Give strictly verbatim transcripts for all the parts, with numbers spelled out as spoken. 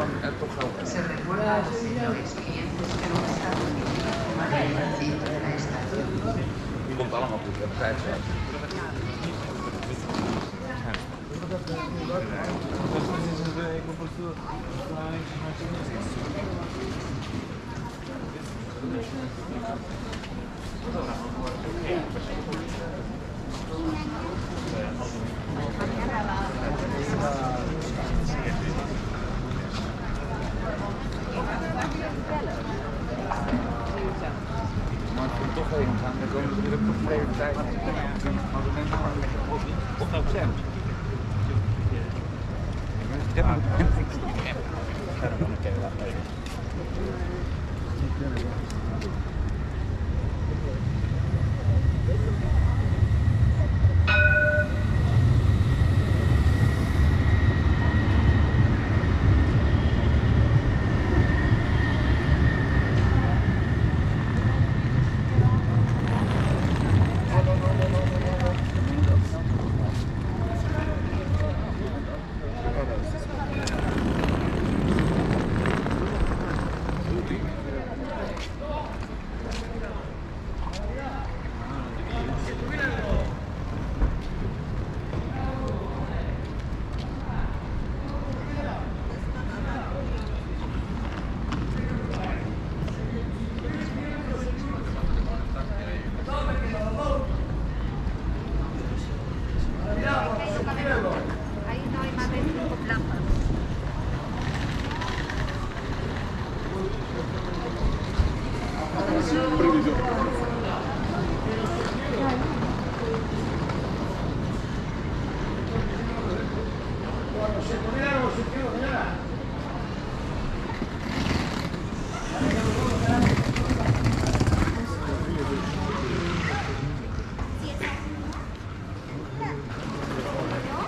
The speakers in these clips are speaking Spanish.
Se recuerda a los señores clientes que no están en el centro de la estación. Komt allemaal goed, hè? Tijd zo. Maar ik vind toch even gaan, dan komen we natuurlijk toch vrede tijd. Maar we nemen maar lekker op. Of nou zijn. Ik heb hem. Ik ga hem dan een keer laten even.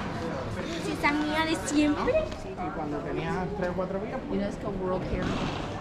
Siempre. Sí, y cuando tenías tres o cuatro días, pues... You know, it's called World Care.